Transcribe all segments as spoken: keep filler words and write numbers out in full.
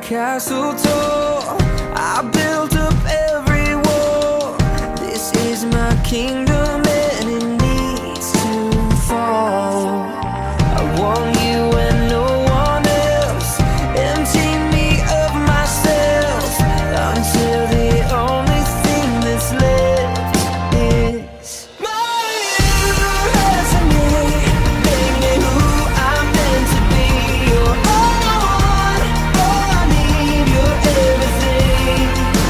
castle tall. I built up every wall. This is my kingdom and it needs to fall. I want you and no one else. Empty me of myself until the only thing that's left is my resume. Make me who I'm meant to be. You're all I want, all I need. You're everything.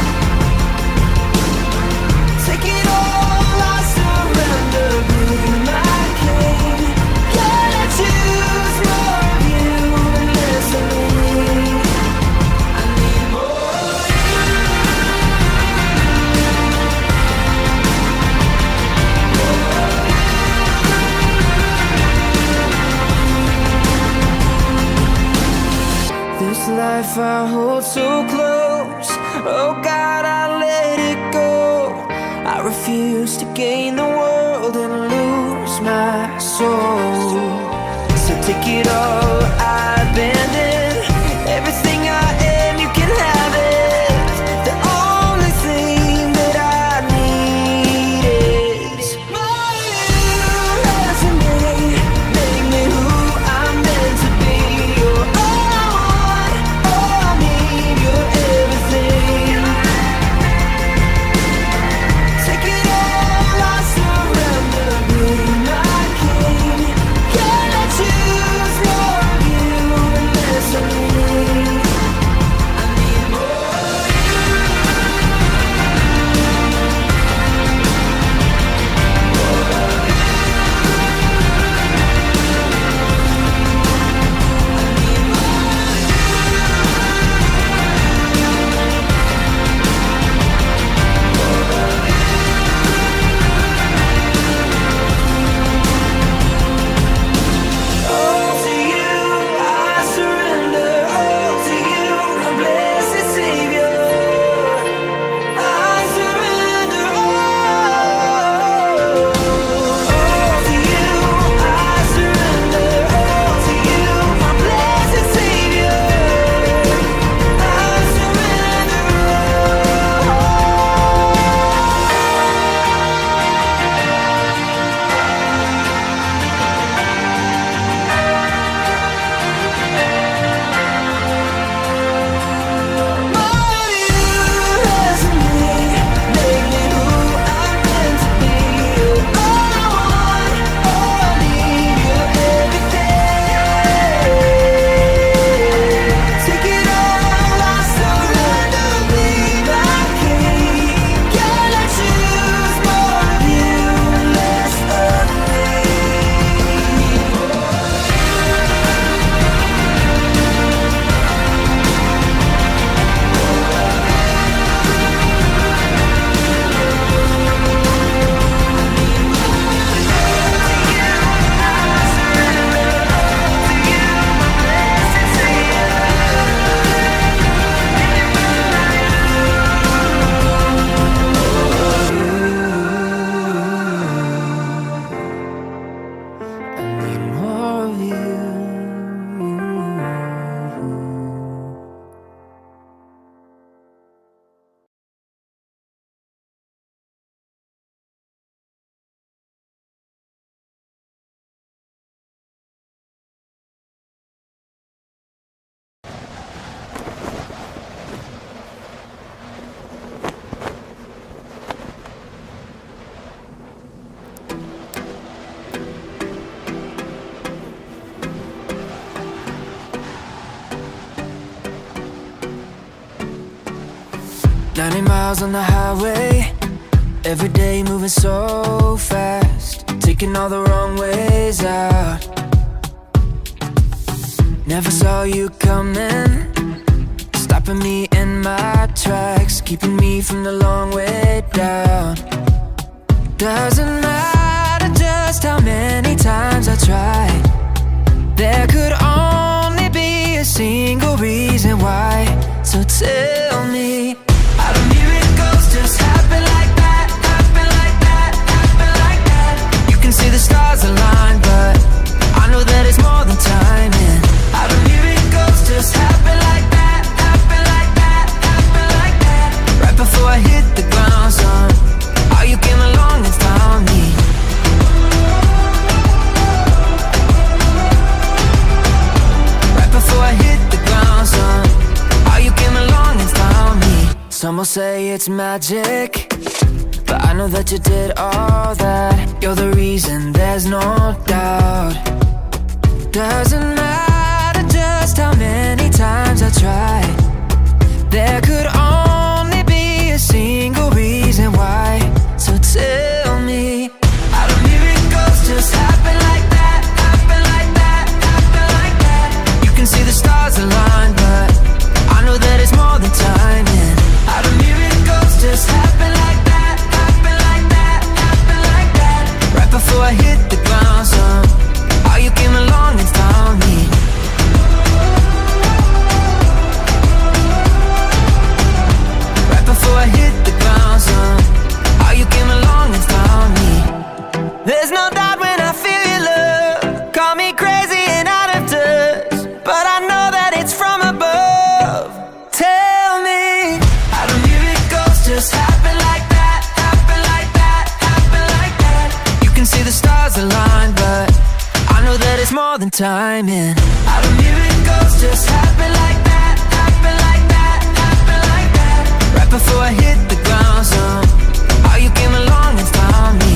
Take it all, I surrender. Be my king. Can I choose more of you and less of me? I need more of you. This life I hold so close. Oh God, I let it go. I refuse to gain the world and lose my soul. So take it all, I abandon everything I am, you can have it. The only thing that I need is my resume. Make me who I'm meant to be. You're all I want, all I need. You're everything. Take it all, I surrender. Be my king. Can I choose more of you and less of me? I need more of all to you, I surrender. All to you, my blessed Savior. I surrender all. All to you, I surrender. All to you, my blessed Savior. I surrender all. I need more of you. Ninety miles on the highway, every day moving so fast, taking all the wrong ways out. Never saw you coming, stopping me in my tracks, keeping me from the long way down. Doesn't matter just how many times I tried, there could only be a single reason why. So tell me, how do miracles just happen like that, happen like that, happen like that? You can see the stars align, but I know that it's more than timing. How do miracles just happen like that, happen Some will say it's magic, but I know that you did all that. You're the reason, there's no doubt. Doesn't matter just how many times I tried, there could only be a single reason why. So tell me, how do miracles just happen like that? Happen like that, happen like that. You can see the stars align, but I know that it's more than timing. How do miracles just happen like that? Happen like that, happen like that. Right before I hit the ground, son, how you came along and found me. Right before I hit the ground, son, how you came along and found me. There's no doubt when I feel your love, call me crazy and out of touch, but I know that it's from above. Tell me, how do miracles just happen like that? Happen like that, happen like that. You can see the stars align, but I know that it's more than timing. How do miracles just happen like that? Happen like that, happen like that. Right before I hit the ground, son, how you came along and found me.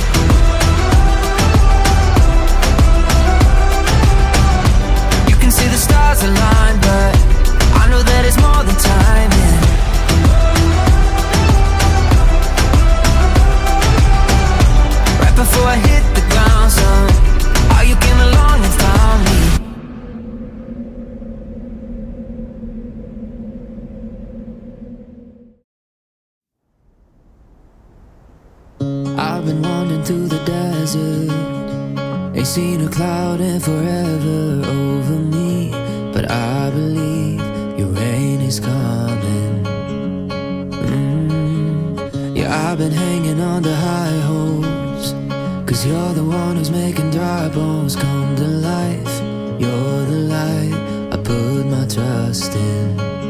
You can see the stars align, but I know that it's more than timing. Right before I hit the ground, son, how you came along and found me. I've been wandering through the desert, ain't seen a cloud in forever over me, but I believe your rain is coming. mm. Yeah, I've been hanging on to high hopes, cause you're the one who's making dry bones come to life. You're the light I put my trust in.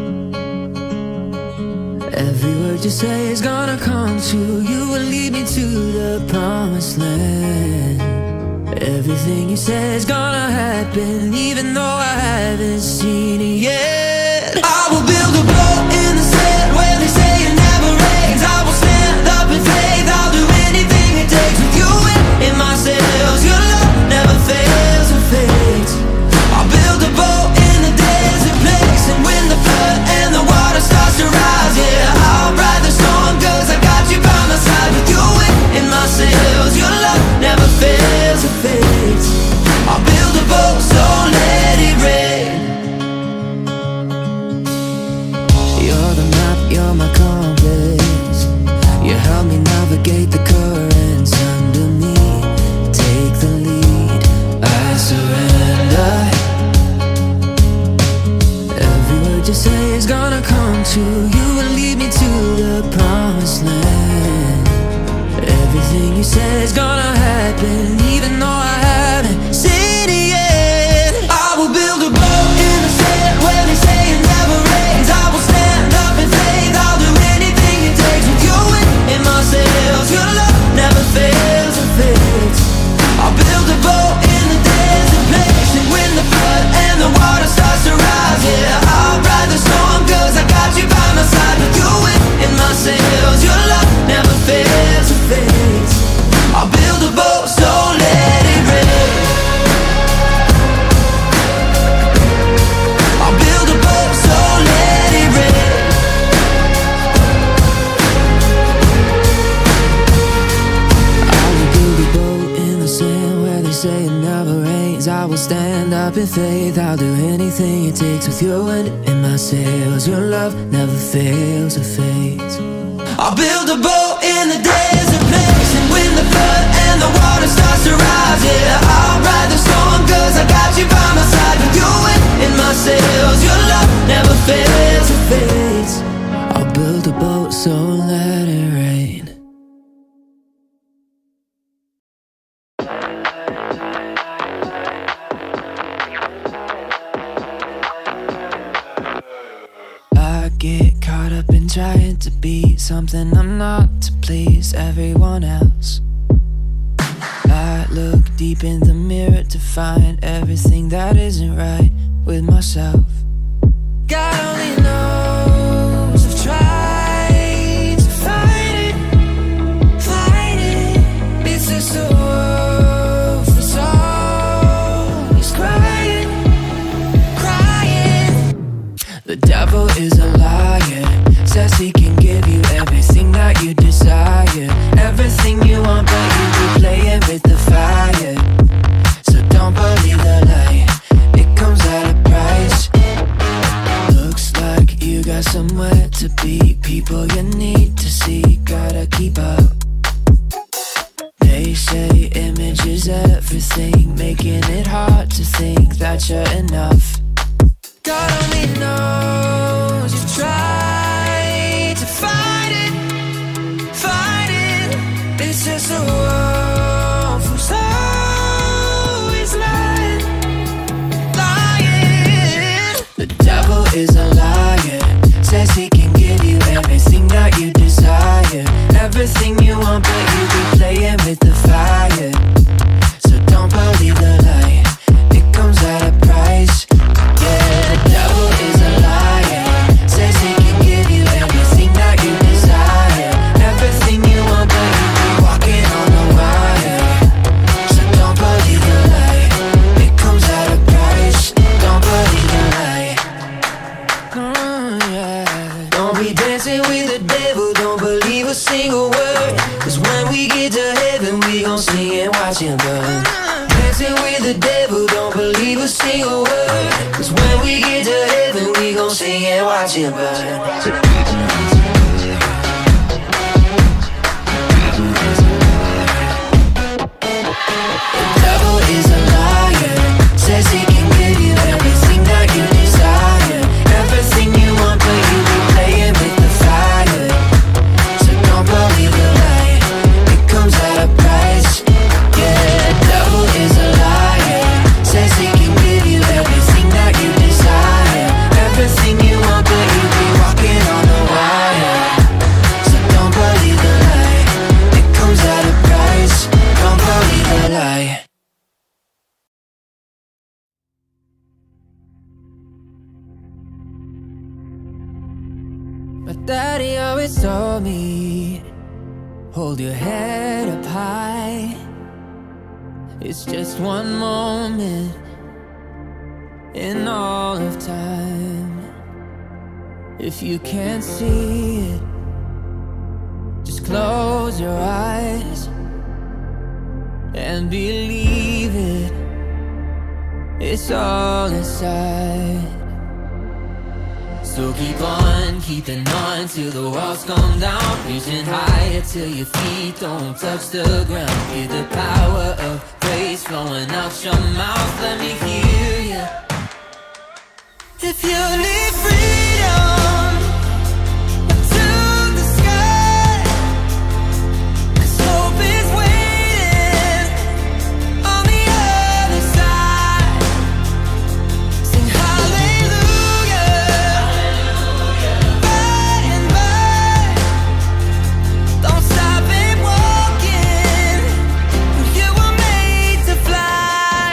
Every word you say is gonna come true. You will lead me to the promised land. Everything you say is gonna happen, even though I haven't seen it yet. I will build a boat in the sand where they say it never rains. I will stand up in faith, I'll do anything it takes. With you in, in my sails, your love never fails or fades. I'll build a boat in the desert place, and when the flood and the water starts to rise, yeah, I'll ride the storm, cause I got you by my side. With you in, in my sails, your love never fails or fades. I'll build a boat, so let it rain. You're the map, you're my compass. You help me navigate the currents under me. Take the lead, I surrender. Every word you say is gonna come true. You will lead me to the promised land. Everything you say is gonna happen, even though I haven't seen it yet. I will build a boat in the sand where they say it never rains. I will stand up in faith, I'll do anything it takes. With you in, in my sails, your love never fails or fades. I'll build a boat in the desert place, and when the flood and the water starts to rise, yeah, I'll ride the storm, cause I got you by my side. With you in, in my sails, your love never fails or fades. I'll build a boat, so let it rain. I'll build a boat, so let it rain. I will build a boat in the sand where they say it never rains. I will stand up in faith, I'll do anything it takes. With your wind in my sails, your love never fails or fades. I'll build a boat in the desert place, and when the flood and the water starts to rise, yeah, I'll ride the storm, cause I got you by my side. With you in, in my sails, your love never fails or fades. I'll build a boat, so let it rain. I get caught up in trying to be something I'm not, to please everyone else. I look deep in the mirror to find everything that isn't right with myself. God only knows I've tried The devil is a liar, says he can give you everything that you desire, everything you want, but you be playing with the fire. So don't believe the lie, it comes at a price. Looks like you got somewhere to be, people you need to see, gotta keep up. They say image is everything, making it hard to think that you're enough. God only knows you try to fight it, fight it. It's just a wolf who's always lying, lying. The devil is a liar, says he can give you everything that you desire, everything you want, but you be playing with the fire. So don't believe the lie, it comes at a price. Yeah, the devil is a liar, says he can give you everything that you desire, everything you want, but you be walking on a wire. So don't believe the lie, it comes at a price. Don't believe the lie. Oh, yeah. Don't be dancing with the devil, don't believe a single word, cause when we get to heaven we gon' sing and watch him burn. Dancing with the devil, don't believe a single word, cause when we get to heaven we gon' sing and watch him burn. The devil is a liar, says he can give you everything that you desire, everything you want, but you be playing with the fire. So don't believe the lie, it comes at a price. Yeah, the devil is a liar, says he can give you everything that you desire, everything you want, but you be walking on a wire. So don't believe the lie, it comes at a price. Don't believe the lie. My daddy always told me, hold your head up high, it's just one moment in all of time. If you can't see it, just close your eyes and believe it, it's all inside. So keep on, keeping on till the walls come down, reaching higher till your feet don't touch the ground. Hear the power of praise flowing out your mouth, let me hear you. If you need freedom, to the sky, 'cause hope is waiting on the other side. Sing hallelujah, by and by. Don't stop it walking, you were made to fly.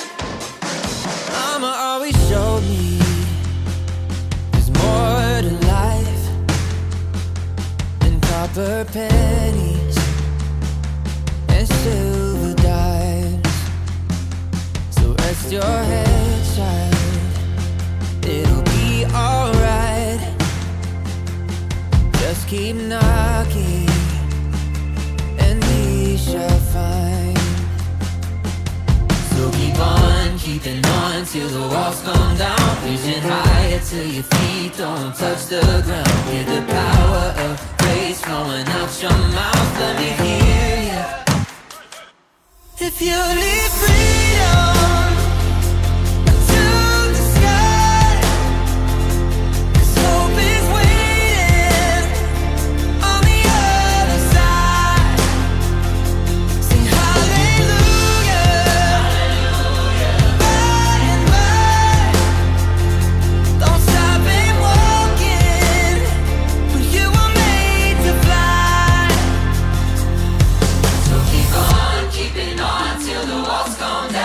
Mama always showed me there's more to life than copper pennies and silver dimes. So rest your head, child, it'll be alright. Just keep knocking and we shall find. So keep on, keeping on till the walls come down, reaching higher till your feet don't touch the ground. Hear the power of praise flowing out your mouth, let me hear you. If you need freedom, to the sky, 'cause hope is waiting on the other side. Sing hallelujah, by and by. Don't stop it walking, for you were made to fly. So keep on, keeping on till the walls come down.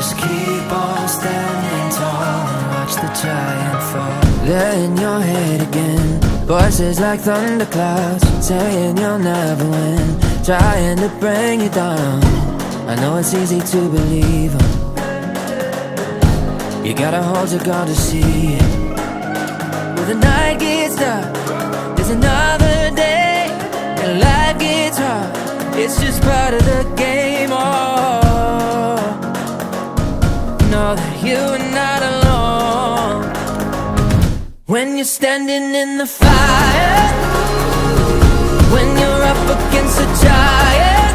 Just keep on standing tall and watch the giant fall. They're in your head again, voices like thunderclouds saying you'll never win, trying to bring you down. I know it's easy to believe them. You gotta hold your gun to see it. When the night gets dark, there's another day, and life gets hard. It's just part of the game. Oh, know that you are not alone. When you're standing in the fire, when you're up against a giant,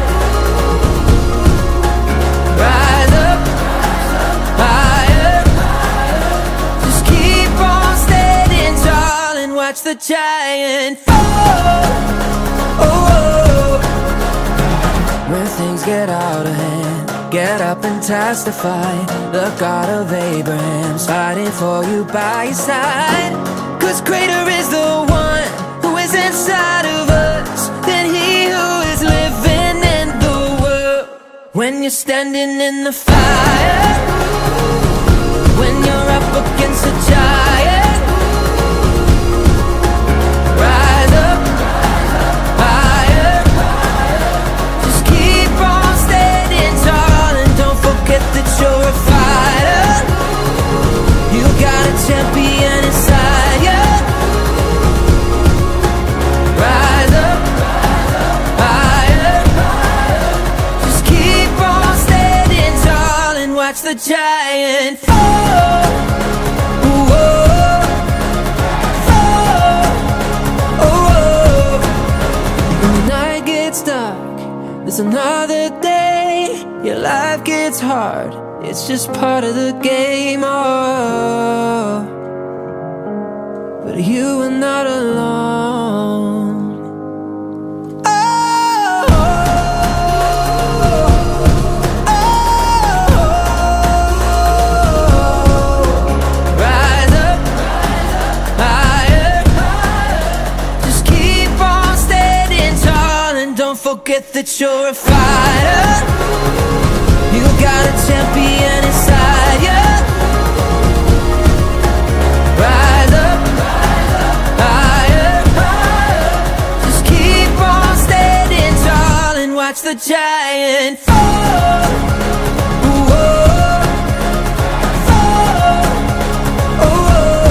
rise up higher. Just keep on standing tall and watch the giant fall. Oh, oh. When things get out of hand, get up and testify. The God of Abraham's fighting for you by your side. Cause greater is the one who is inside of us than he who is living in the world. When you're standing in the fire, when you're up against a giant, rise up higher. Just keep on standing tall and don't forget that you're a fighter. You got a champion inside you. Rise up higher. Just keep on standing tall and watch the giant fall. Whoa, fall. Oh, oh. When the night gets dark, there's another day. Your life gets hard, it's just part of the game. Oh, but you are not alone. Oh, oh, oh. Rise up higher. Just keep on standing tall and don't forget that you're a fighter. You got a champion inside you. Rise up higher. Just keep on standing tall and watch the giant fall. Whoa, fall. Oh, oh.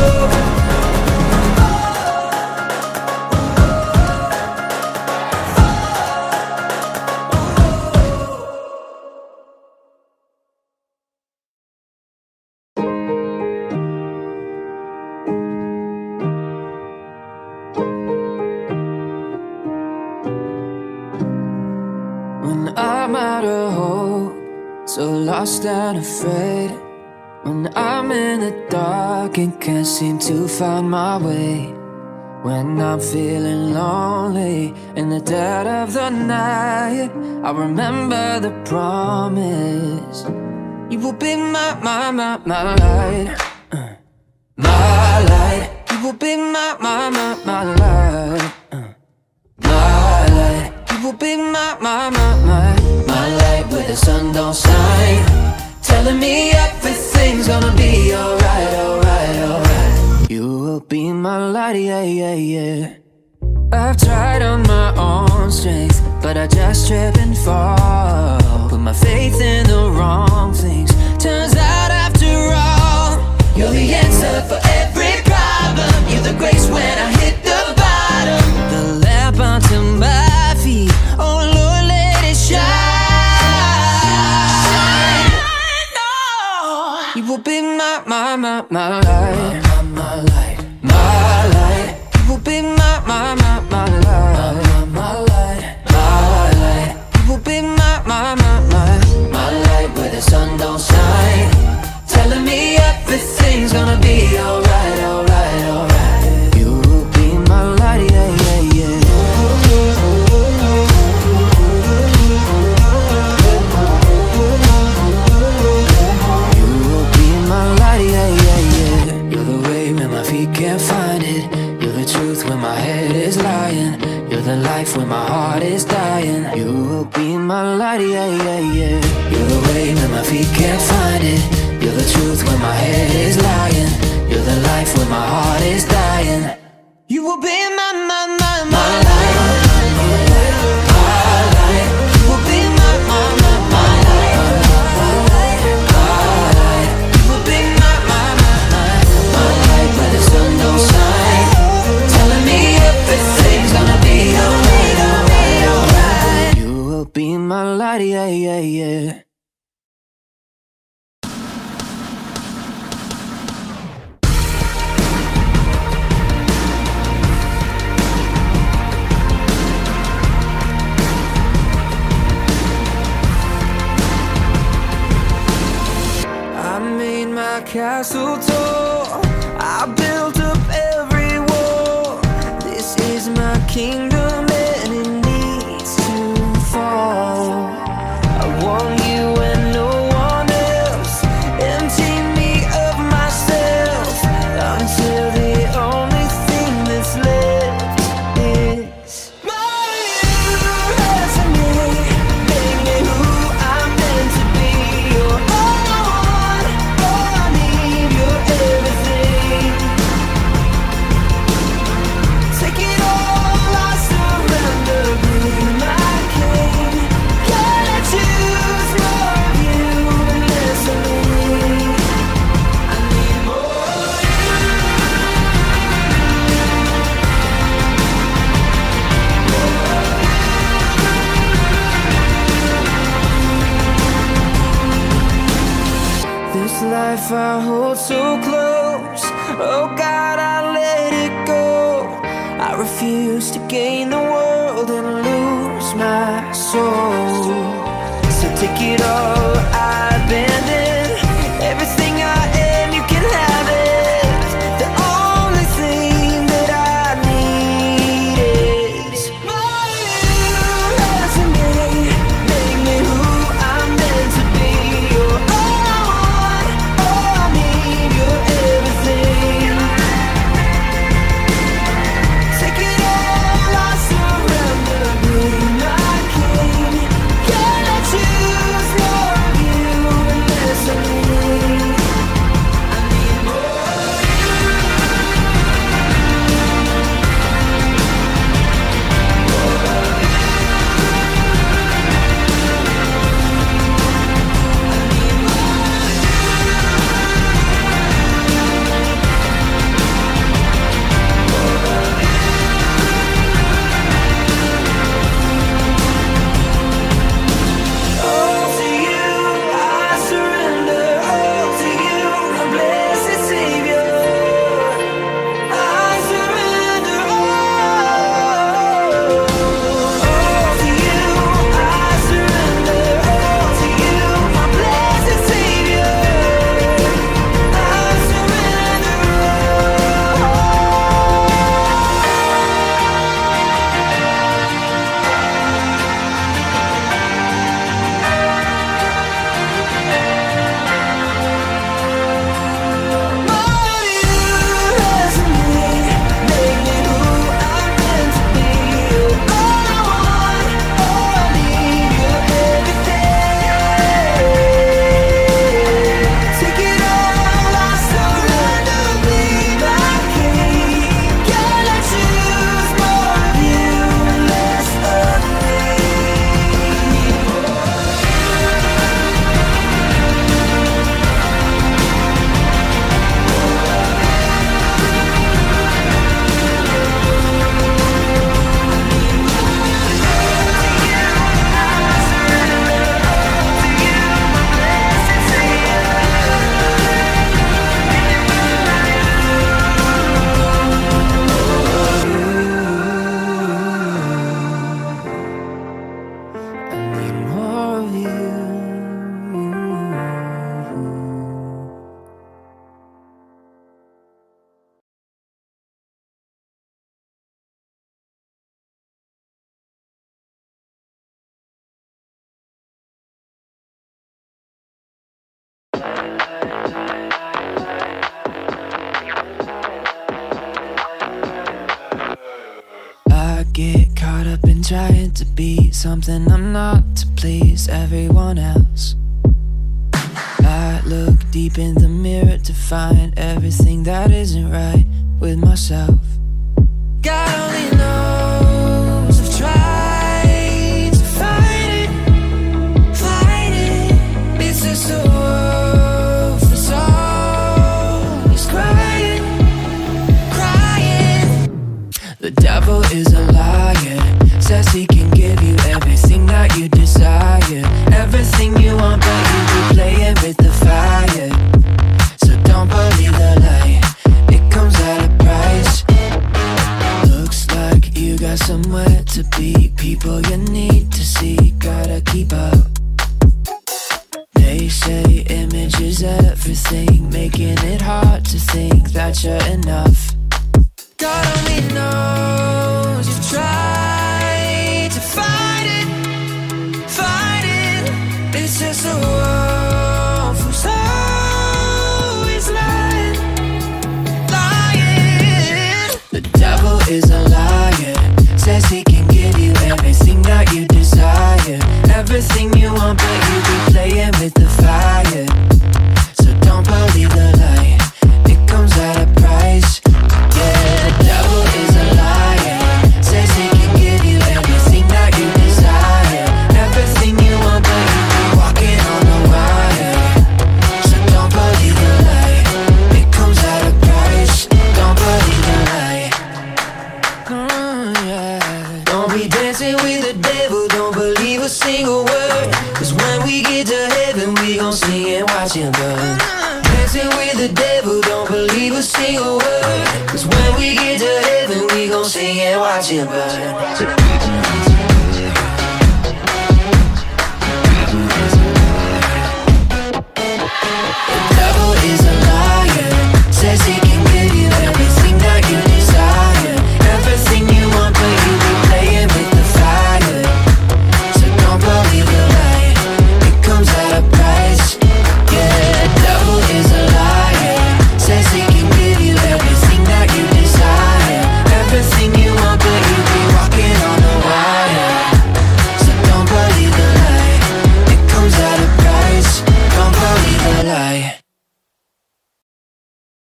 I'm out of hope, so lost and afraid. When I'm in the dark and can't seem to find my way. When I'm feeling lonely in the dead of the night, I remember the promise. You will be my, my, my, my light, uh, my light. You will be my, my, my, my light, uh, my light. You will be my, my, my, my, my light where the sun don't shine, telling me everything's gonna be alright, alright, alright. You will be my light, yeah, yeah, yeah. I've tried on my own strength, but I just trip and fall. Put my faith in the wrong things. Turns out after all, you're the answer for every problem. You're the grace when I hit the bottom. The lamp onto my feet, oh Lord, let it shine. You will be my, my, my, my light, my, my light, my light. You will be my, my, my, my light, my, my light, my light. You will be my, my, my, my, my light where the sun don't shine, telling me everything's gonna be alright, alright, alright. You will be my light, yeah, yeah, yeah. You will be my light, yeah, yeah, yeah. You're the way when my feet can't find it. You're the truth when my head is lying. You're the life when my heart is dying. You will be my light, yeah, yeah, yeah. You're the way when my my feet can't find it. You're the truth when my head is lying. You're the life when my heart is dying. You will be my, my, my, my light. My light. You will be my, my, my, my light. My light. You will be my, my, my, my, my light when the sun don't shine. Telling me everything's gonna be alright, alright, alright. You will be my light, yeah, yeah, yeah. Castle tall, I built up every wall. This is my kingdom and it needs to fall. I want you and no one else. Empty me of myself until the only thing that's left is my resume. Make me who I'm meant to be. You're all I want. This life I hold so close. Oh God, I let it go. I refuse to gain the world and lose my soul. So take it all, I abandon everything I am, you can have it. The only thing that I need is my resume. Make me who I'm meant to be. You're all I want, all I need, you're everything. Take it all, I surrender, be my king. Can I choose more of you and less of me? I need more of all to you, I surrender. All to you, my blessed Savior. I surrender all. All to you, I surrender. All to you, my blessed Savior. I surrender all. I get caught up in trying to be something I'm not to please everyone else. deep in the mirror to find everything that isn't right with myself. God only knows I've tried to fight it, fight it. It's just a wolf that's always crying, crying. The devil is a liar, says he can give you everything that you desire, everything you want, but you be playing with the fire. So don't believe the lie, it comes at a price. Looks like you got somewhere to be, people you need to see, gotta keep up. They say image is everything, making it hard to think that you're enough. God only knows you've tried to fight it, fight it. It's just a wolf who's always lying, lying. The devil is a liar, says he can give you everything that you desire, everything you want, but you be playing with the fire. So don't believe the lie, it comes at a price. Yeah, the devil is a liar, says he can give you everything that you desire, everything you want, but you be walking on the wire. So don't believe the lie, it comes at a price. Don't believe the lie. Oh, yeah. Don't be dancing with the devil, don't believe a single word, cause when we get to heaven we gon' sing and watch him burn. Dancing with the devil, don't believe a single word, cause when we get to heaven we gon' sing and watch him burn.